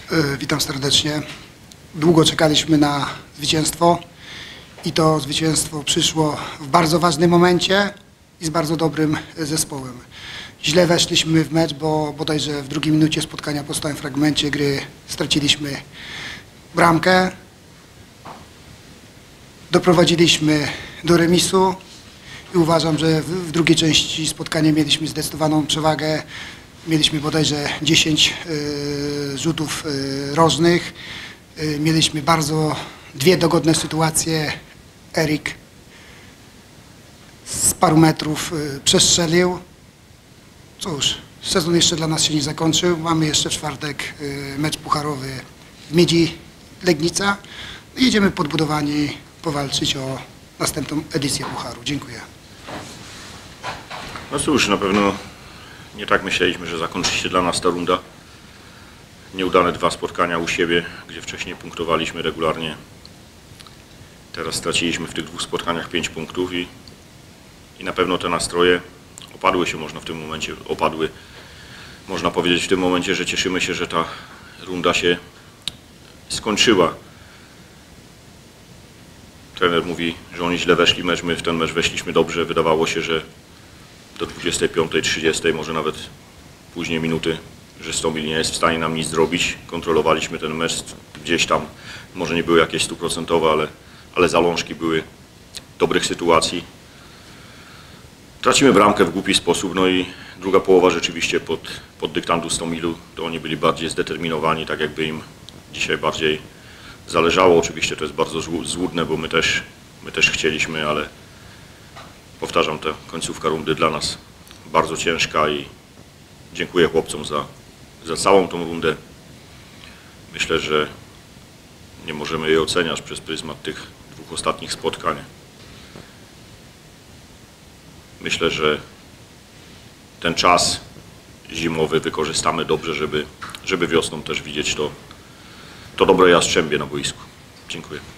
Witam serdecznie. Długo czekaliśmy na zwycięstwo i to zwycięstwo przyszło w bardzo ważnym momencie i z bardzo dobrym zespołem. Źle weszliśmy w mecz, bo bodajże w drugiej minucie spotkania po stałym fragmencie gry straciliśmy bramkę. Doprowadziliśmy do remisu i uważam, że w drugiej części spotkania mieliśmy zdecydowaną przewagę. Mieliśmy bodajże 10 rzutów rożnych. Mieliśmy bardzo dwie dogodne sytuacje. Erik z paru metrów przestrzelił. Cóż, sezon jeszcze dla nas się nie zakończył. Mamy jeszcze w czwartek mecz pucharowy w Miedzi Legnica. Jedziemy podbudowani powalczyć o następną edycję pucharu. Dziękuję. No cóż, na pewno nie tak myśleliśmy, że zakończy się dla nas ta runda. Nieudane dwa spotkania u siebie, gdzie wcześniej punktowaliśmy regularnie. Teraz straciliśmy w tych dwóch spotkaniach 5 punktów i na pewno te nastroje opadły się, można powiedzieć w tym momencie, że cieszymy się, że ta runda się skończyła. Trener mówi, że oni źle weszli mecz, my w ten mecz weszliśmy dobrze. Wydawało się, że do 25-30, może nawet później minuty, że Stomil nie jest w stanie nam nic zrobić. Kontrolowaliśmy ten mecz gdzieś tam, może nie były jakieś 100%, ale zalążki były dobrych sytuacji. Tracimy bramkę w głupi sposób, no i druga połowa rzeczywiście pod dyktantu Stomilu, to oni byli bardziej zdeterminowani, tak jakby im dzisiaj bardziej zależało. Oczywiście to jest bardzo złudne, bo my też chcieliśmy, ale powtarzam, ta końcówka rundy dla nas bardzo ciężka i dziękuję chłopcom za całą tą rundę. Myślę, że nie możemy jej oceniać przez pryzmat tych dwóch ostatnich spotkań. Myślę, że ten czas zimowy wykorzystamy dobrze, żeby wiosną też widzieć to dobre Jastrzębie na boisku. Dziękuję.